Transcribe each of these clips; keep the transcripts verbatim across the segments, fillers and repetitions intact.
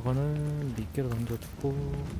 저거는 미끼로 넘겨두고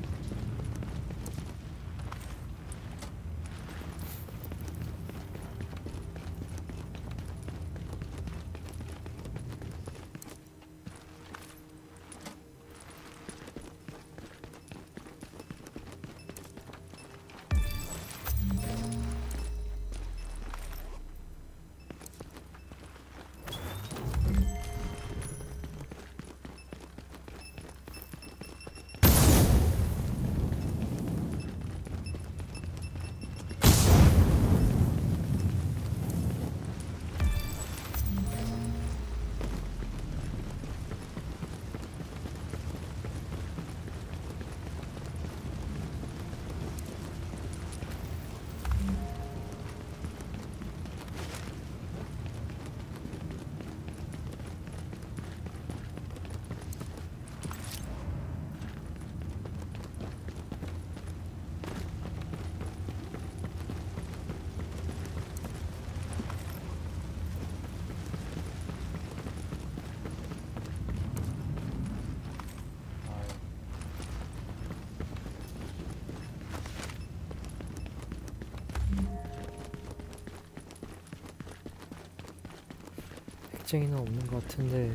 핵쟁이는 없는 것 같은데.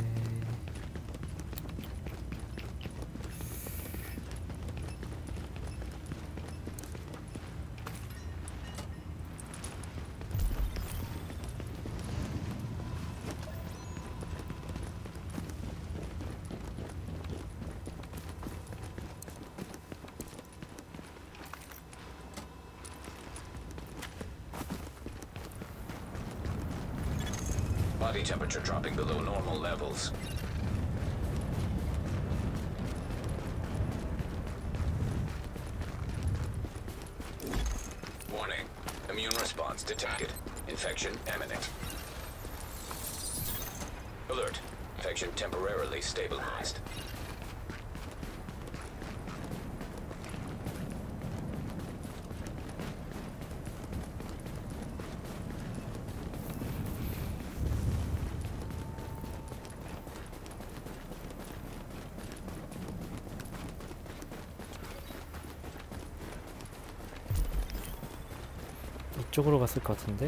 Body temperature dropping below normal levels. Warning. Immune response detected. Infection imminent. Alert. Infection temporarily stabilized. 이쪽으로 갔을 것 같은데?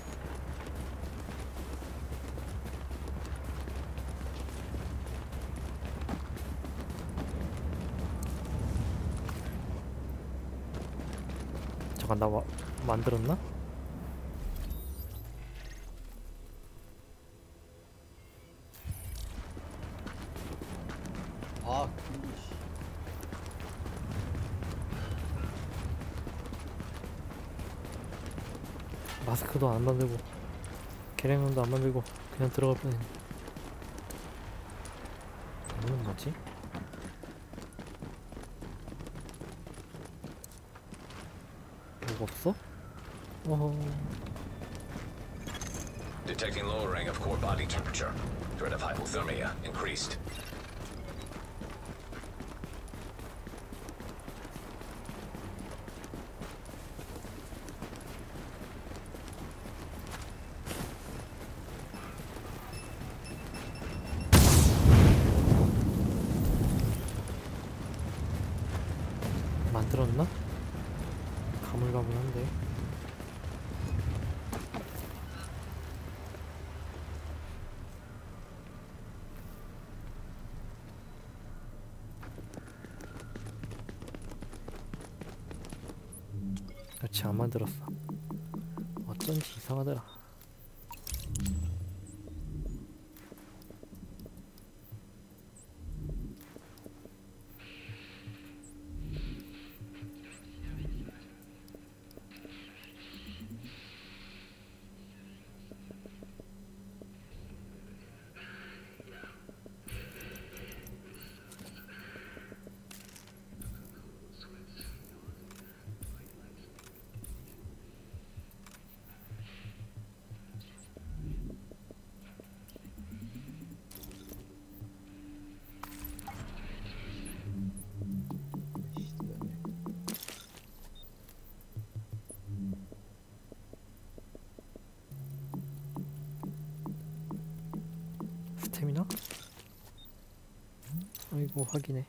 잠깐 나 와, 만들었나? 아, 근데 씨. 마스크도 안 만들고 계량용도 안 만들고 그냥 들어갈 뻔했네. 이거는 뭐지? 뭐가 없어? 어허. Detecting lowering of core body temperature. Threat of hypothermia increased. 만들었나? 가물가물한데. 그렇지, 안 만들었어. 어쩐지 이상하더라. 스태미나? 아이고 확인해.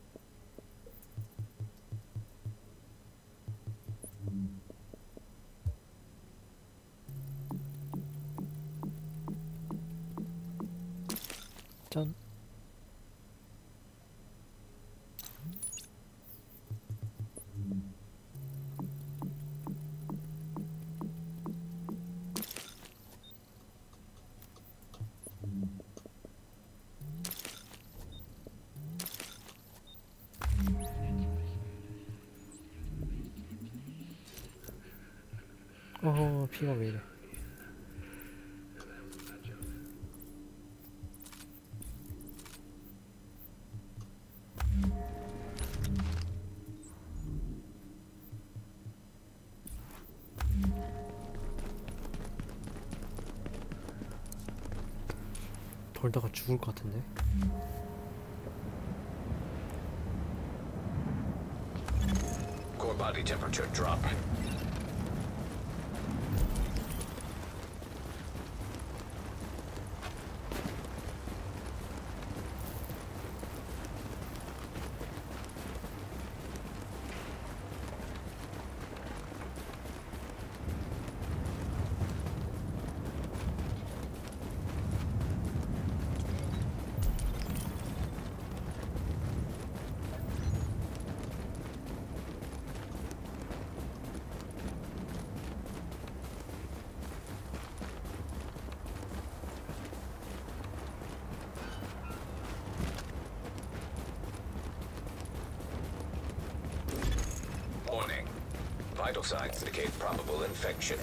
짠. 어허 피가 왜 이래. 돌다가 죽을 것 같은데. Core body temperature drop. Warning. Vital signs indicate probable infection.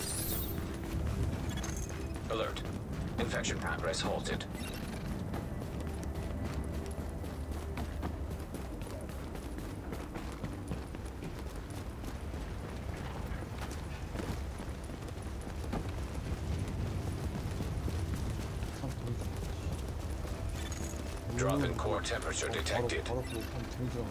Alert. Infection progress halted. Drop in core temperature detected. 바로 바로 한 등장.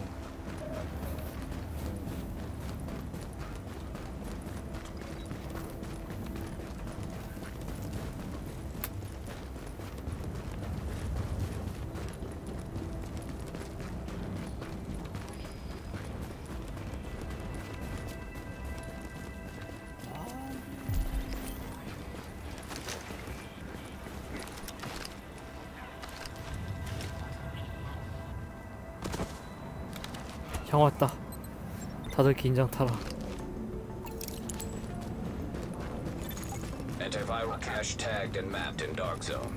향 왔다. 다들 긴장 타라. Antiviral cache tagged and mapped in dark zone.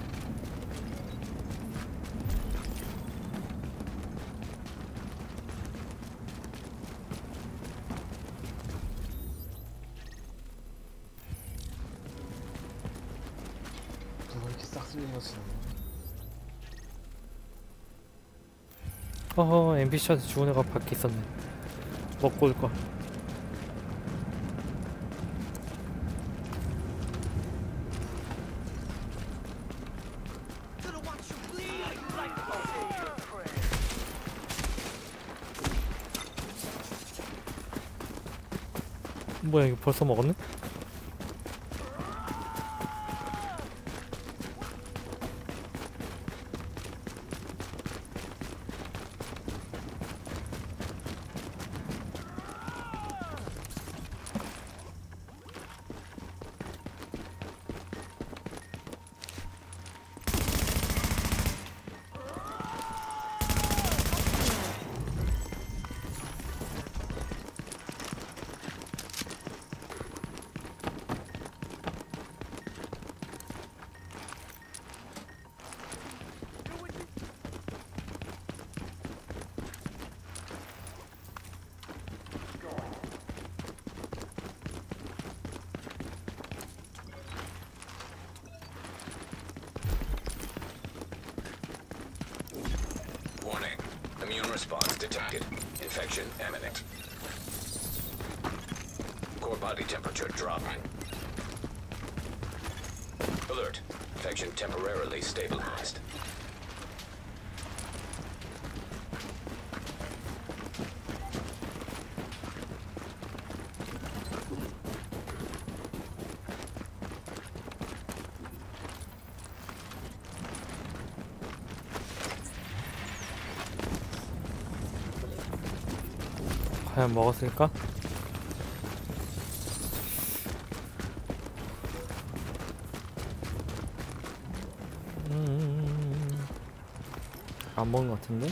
누가 이렇게 싹 쓸려갔어. 어허 엠비씨한테 죽은 애가 밖에 있었네. 먹고 올걸. 뭐야 이거 벌써 먹었네? Warning. Immune response detected. Infection imminent. Core body temperature drop. Alert. Infection temporarily stabilized. 과연 먹었을까? 음, 안 먹은 것 같은데?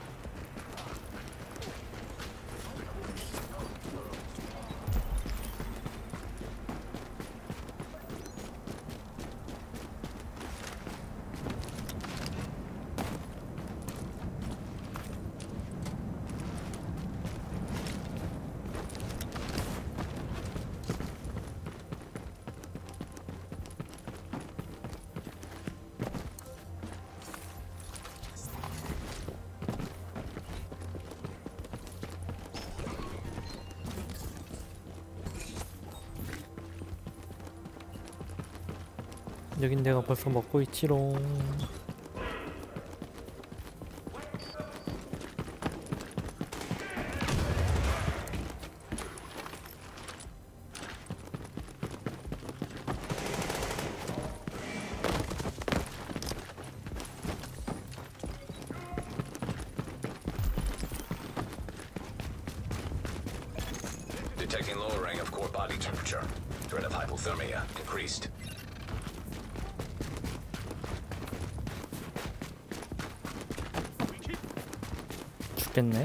여긴 내가 벌써 먹고 있지롱. Detecting lowering of core body temperature. Threat of hypothermia increased. 죽겠네.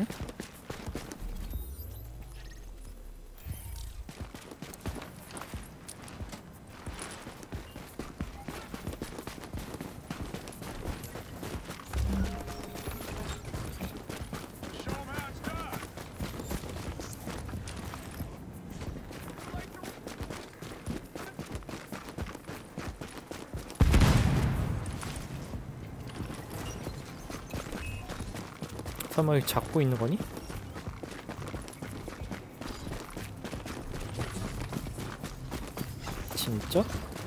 설마 이거 잡고 있는 거니? 진짜?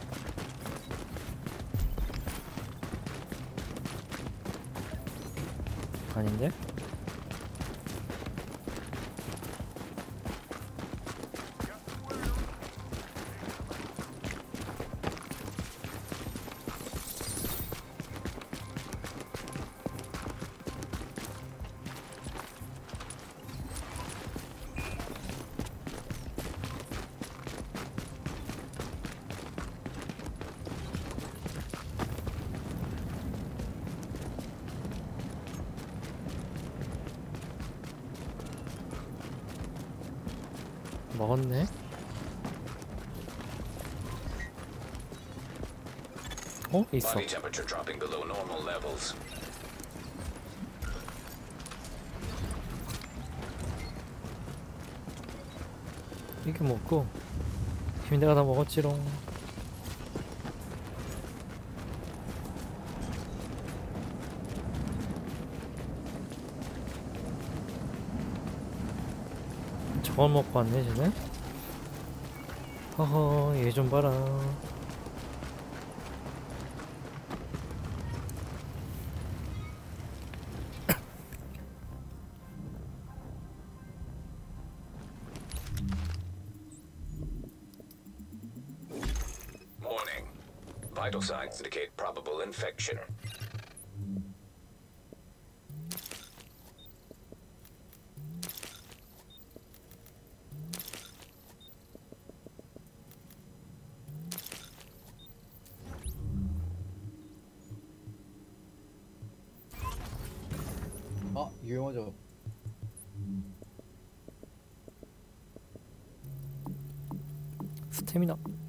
아닌데? 먹었네. 어? 있어. Body temperature dropping below normal levels. 이게 먹고 이미 내가 다 먹었지롱. 저걸 먹고 왔네 쟤네. 허허 얘 좀 봐라. Warning. Vital signs indicate probable infection. 아 유용하죠. 스태미나